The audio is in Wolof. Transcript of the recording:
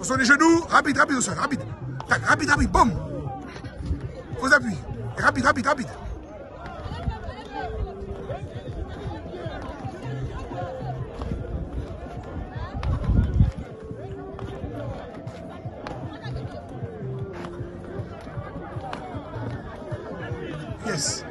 Sur les genoux, rapide, rapide au sol, rapide. Tac, rapide, rapide, boum. Aux appuis. Rapide, rapide, rapide. Yes.